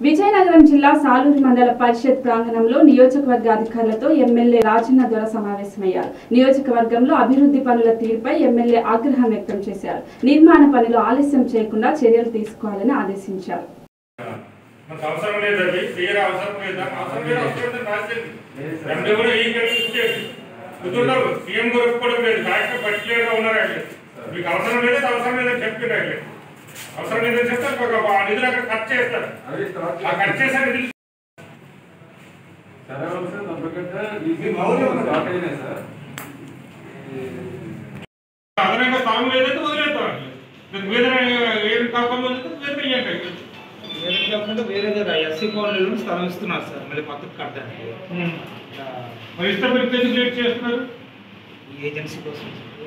విజయనగరం జిల్లా సాలూరు మండల పరిషత్ ప్రాంగణంలో నియోజకవర్గ అధికారులతో ఎమ్మెల్యే రాజన్న దొర సమావేశమయ్యారు. నియోజకవర్గంలో అభివృద్ధి పనుల తీరుపై ఎమ్మెల్యే ఆగ్రహం వ్యక్తం చేశారు. నిర్మాణ పనులు ఆలస్యం చేయకుండా చర్యలు తీసుకోవాలని ఆదేశించారు. అవసరం లేదని చెప్తే నిధులు అక్కడ ఖర్చు చేస్తారు. ఆ ఖర్చు చేశాక అదనంగా స్థలం లేదంటే వదిలేస్తాం. వేరే కాకుండా వేరే దగ్గర ఎస్సీ కాలనీలో స్థలం ఇస్తున్నారు సార్. మళ్ళీ పక్కకు కట్టడానికి మరి ఇష్టం ఎందుకు లేట్ చేస్తున్నారు? ఏజెన్సీ కోసం.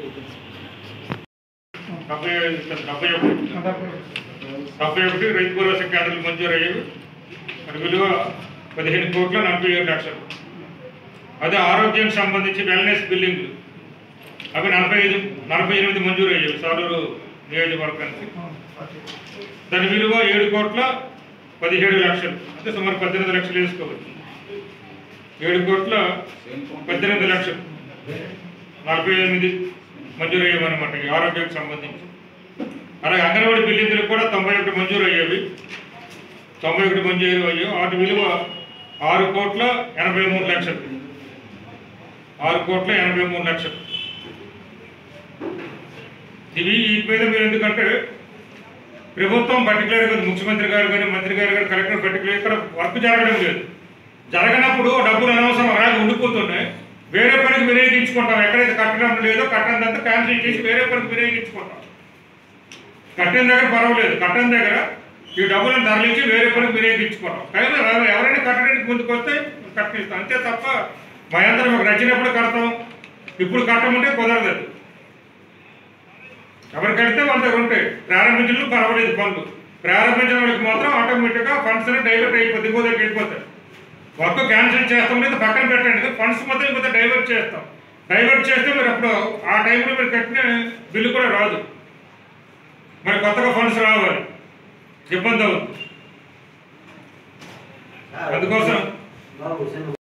71 రైతు భరోసా కేంద్రాలు మంజూరు అయ్యేవి. మరి విలువ 15,47,00,000. అదే ఆరోగ్యానికి సంబంధించి వెల్నెస్ బిల్డింగ్లు అవి 48 మంజూరు అయ్యేవి సాలూరు నియోజకవర్గానికి. దాని విలువ 7,17,00,000, అంటే సుమారు 18 లక్షలు వేసుకోవచ్చు. 7,18 లక్షలు 48 మంజూరు అయ్యేవన్నమాట ఆరోగ్యానికి సంబంధించి. అలాగే అంగన్వాడీ బిల్డింగ్లకు కూడా 91 మంజూరు అయ్యేవి. 91 మంజూరు అయ్యాయి. వాటి విలువ 6,83,00,000. 6,83,00,000. ఇవి వీటి మీద మీరు ఎందుకంటే ప్రభుత్వం పర్టికులర్గా ముఖ్యమంత్రి గారు కానీ మంత్రి గారు కానీ కలెక్టర్ పర్టికులర్ ఇక్కడ వర్క్ జరగడం లేదు. జరగనప్పుడు డబ్బులు అనవసరం అలాగే ఉండిపోతున్నాయి. వేరే పనికి వినియోగించుకుంటాం. ఎక్కడైతే కట్టడం లేదో కట్టడంతా క్యాన్సిల్ చేసి వేరే పనికి వినియోగించుకుంటాం. కట్టిన దగ్గర పర్వాలేదు, కట్టడం దగ్గర ఈ డబ్బులను తరలించి వేరే పనికి వినియోగించుకుంటాం. కానీ ఎవరైనా కట్టడానికి ముందుకు వస్తే కట్టిస్తాం, అంతే తప్ప భయంతరం మాకు నచ్చినప్పుడు కడతాం. ఇప్పుడు కట్టమంటే కుదరదు. ఎవరు కడితే వాళ్ళ దగ్గర ఉంటాయి. ప్రారంభించడం పర్వాలేదు, పనులు ప్రారంభించిన వాళ్ళకి మాత్రం ఆటోమేటిక్గా ఫండ్స్ డైవర్ట్ అయిపోతుంది, ఇంకో దగ్గర వెళ్ళిపోతాయి. వర్క్ క్యాన్సిల్ చేస్తాం లేదు పక్కన పెట్టండి, ఫండ్స్ మొత్తం ఇంకొక డైవర్ట్ చేస్తాం. డైవర్ట్ చేస్తే మీరు అప్పుడు ఆ టైంలో మీరు కట్టిన బిల్లు కూడా రాదు. మరి కొత్తగా ఫండ్స్ రావాలి, ఇబ్బంది అవుతుంది. అందుకోసం